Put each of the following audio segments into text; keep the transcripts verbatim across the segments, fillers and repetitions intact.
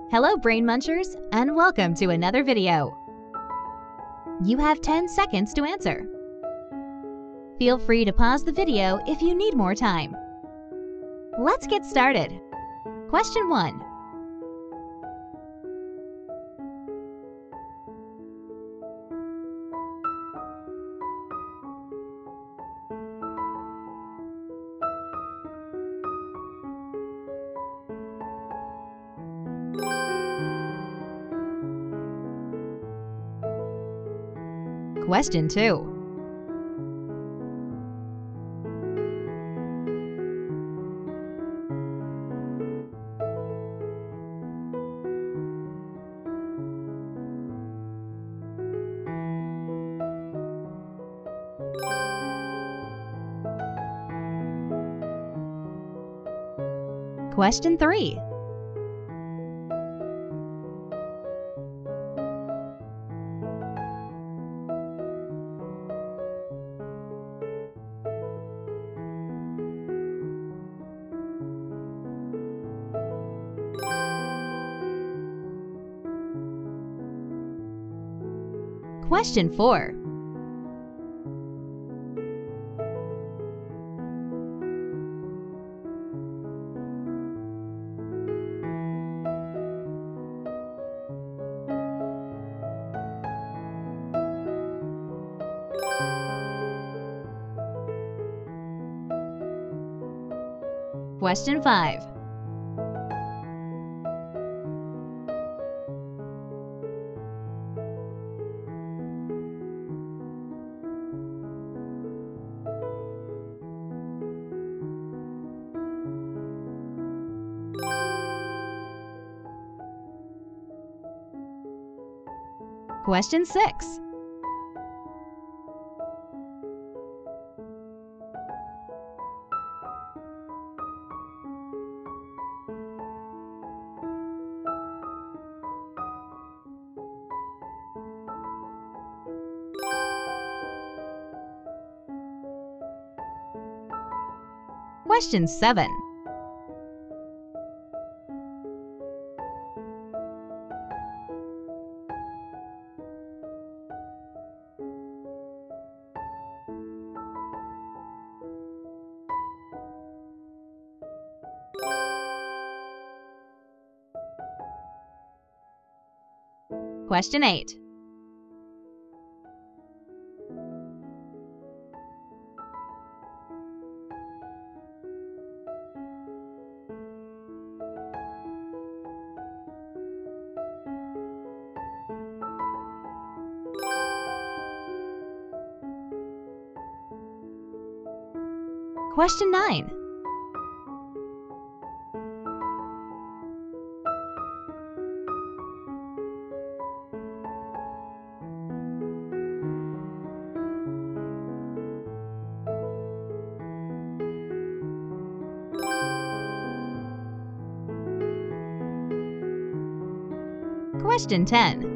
Hello Brain Munchers, and welcome to another video. You have ten seconds to answer. Feel free to pause the video if you need more time. Let's get started. Question one. Question two. Question three. Question four. Question five. Question six. Question seven. Question eight. Question nine. Question ten.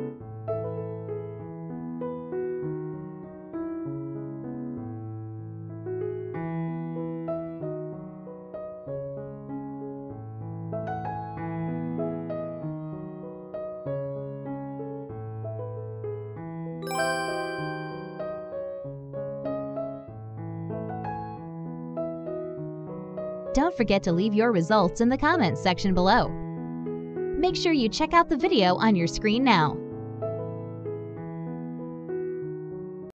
Don't forget to leave your results in the comments section below. Make sure you check out the video on your screen now.